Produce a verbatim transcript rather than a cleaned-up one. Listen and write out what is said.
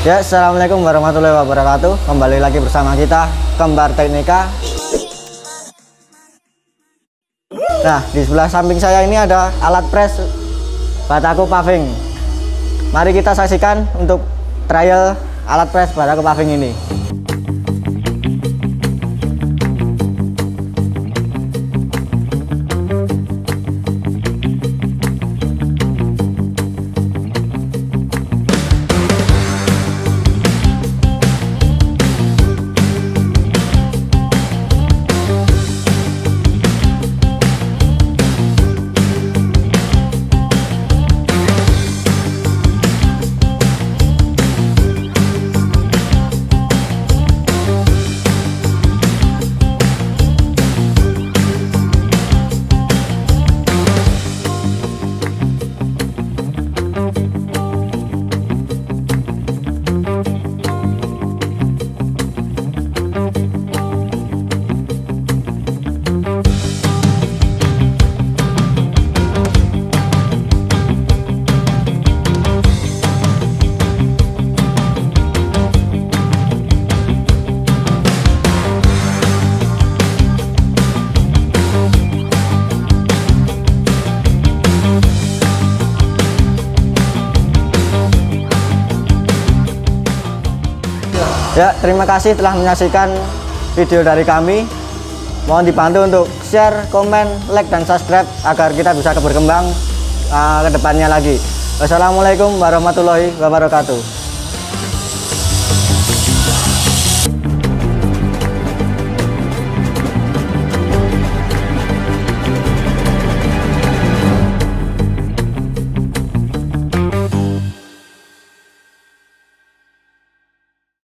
Ya, assalamualaikum warahmatullahi wabarakatuh. Kembali lagi bersama kita Kembar Teknika. Nah, di sebelah samping saya ini ada alat press bataku paving. Mari kita saksikan untuk trial alat press bataku paving ini. Ya, terima kasih telah menyaksikan video dari kami. Mohon dibantu untuk share, komen, like, dan subscribe agar kita bisa berkembang uh, ke depannya lagi. Wassalamualaikum warahmatullahi wabarakatuh.